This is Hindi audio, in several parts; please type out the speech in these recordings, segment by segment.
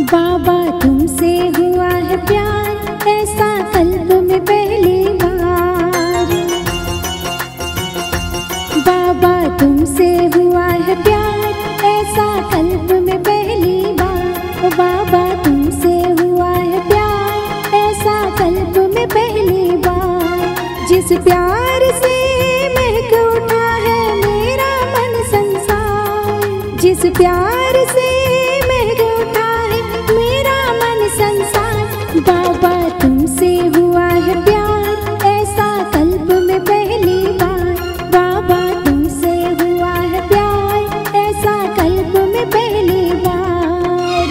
बाबा तुमसे हुआ है प्यार ऐसा कल्ब में पहली बार। बाबा तुमसे हुआ है प्यार ऐसा कल्ब में पहली बार। ओ बाबा तुमसे हुआ है प्यार ऐसा कल्ब में पहली बार। जिस प्यार से महक उठा है मेरा मन संसार, जिस प्यार से बाबा तुमसे हुआ है प्यार ऐसा कल्ब में पहली बार। बाबा तुमसे हुआ है प्यार ऐसा कल्ब में पहली बार।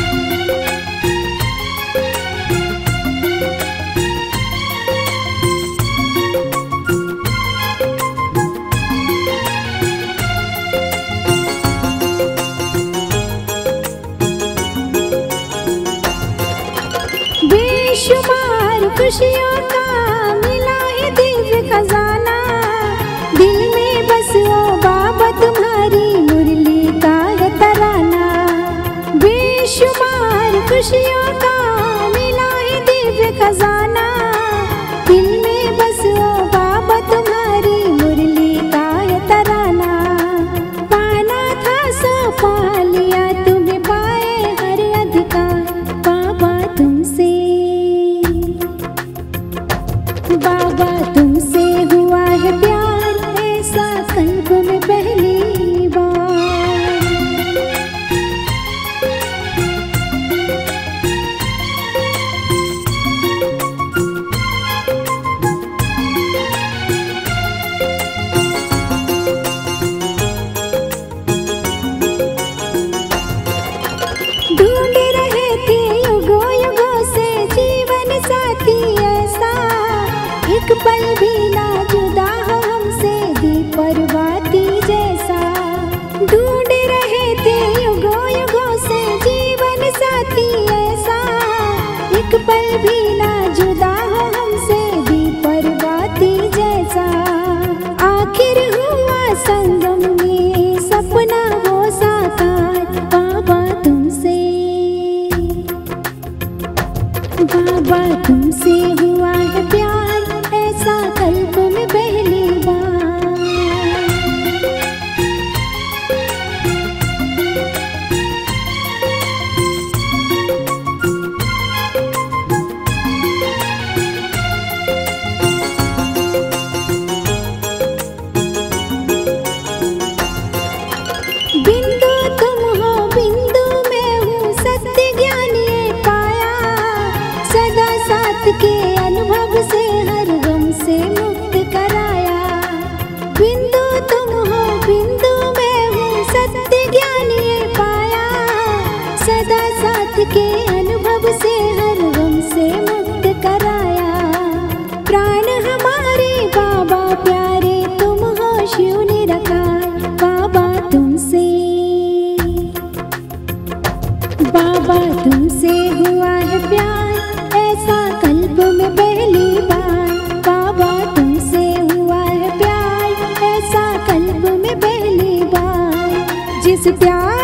बेशुमार खुशियों का मिला है दिव्य खजाना, दिल में बस ओ बाबा तुम्हारी मुरली का है तराना। बेशुमार खुशियों का मिला है दिव्य खजाना, दिल में बस ओ बाबा तुम्हारी मुरली का है तराना। पाना था सो पा लिया तुम्हें पाए हर अधिकार। बाबा तुमसे बाबा तुमसे हुआ है प्यार ऐसा कल्ब में पहली बार। ढूंढ रहे थे युगों युगों से जीवन साथी ऐसा, एक पल भी ना जुदा हो हमसे दीप और बाती जैसा। ढूंढ रहे थे युगों युगों से जीवन साथी ऐसा, एक पल भी ना जुदा हो हमसे दीप और बाती जैसा। आखिर हुआ संगम में सपना वो साकार। बाबा तुमसे बाबा तुमसे हुआ है प्यार ऐसा कल्ब में पहली बार। बिंदु तुम हो बिंदु मैं हूँ सत्य ज्ञान ये पाया, सदा साथ के अनुभव से हर गम से मुक्त कराया। बिंदु तुम हो बिंदु मैं हूँ सत्य ज्ञान ये पाया, सदा साथ के अनुभव से हर गम से मुक्त कराया। प्राण हमारे बाबा प्यारे तुम हो शिव निराकार। बाबा तुमसे बाबा तुमसे हुआ है प्यार ऐसा कल्ब में पहली बार। बाबा तुमसे हुआ है प्यार ऐसा कल्ब में पहली बार। जिस प्यार